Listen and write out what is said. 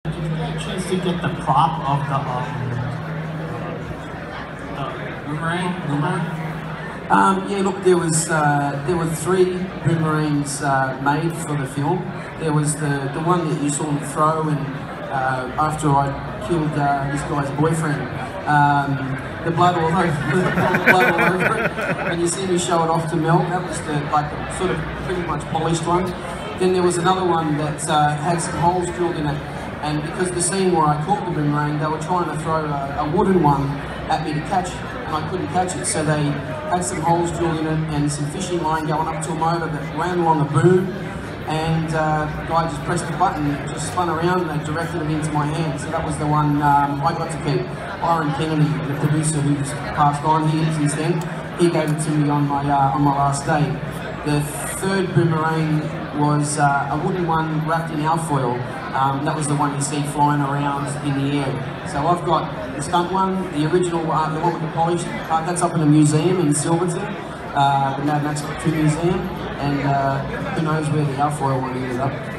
Did you get a chance to get the prop of the boomerang? Yeah, look, there were 3 boomerangs made for the film. There was the one that you saw me throw, and after I killed this guy's boyfriend, the blood all over it. And you see me show it off to Mel. That was the sort of pretty much polished one. Then there was another one that had some holes drilled in it, and because the scene where I caught the boomerang, they were trying to throw a wooden one at me to catch, and I couldn't catch it, so they had some holes drilled in it and some fishing line going up to a motor that ran along a boom, and the guy just pressed the button, it just spun around, and they directed it into my hand. So that was the one I got to keep. Byron Kennedy, the producer who's passed on here since then, he gave it to me on my last day. The 3rd boomerang was a wooden one wrapped in alfoil. That was the one you see flying around in the air. So I've got the stunt one, the original, the one with the polish, that's up in a museum in Silverton, the Mad Max 2 museum, and who knows where the alfoil one ended up.